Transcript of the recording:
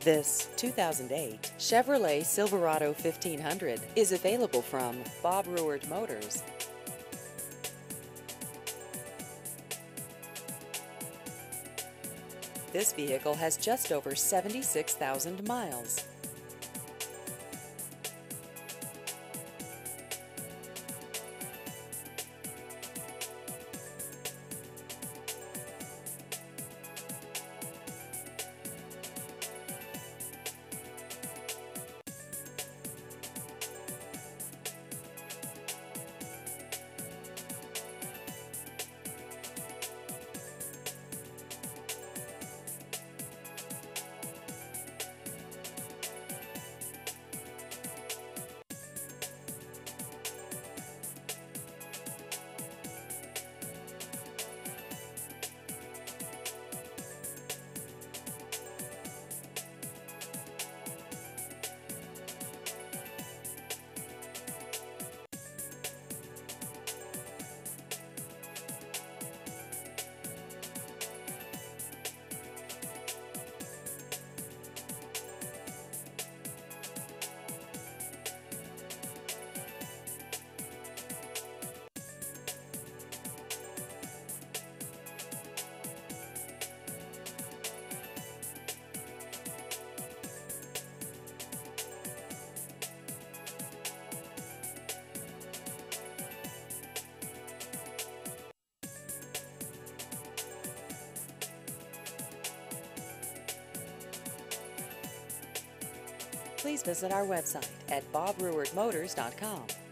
This 2008 Chevrolet Silverado 1500 is available from Bob Ruard Motors. This vehicle has just over 76,000 miles. Please visit our website at bobruardmotors.com.